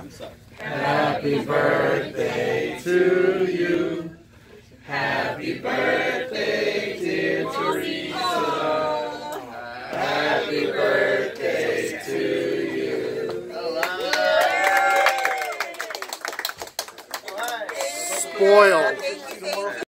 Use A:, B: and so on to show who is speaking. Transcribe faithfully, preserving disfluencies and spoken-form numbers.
A: Happy birthday to you. Happy birthday, dear Teresa. Happy birthday to you. Spoiled.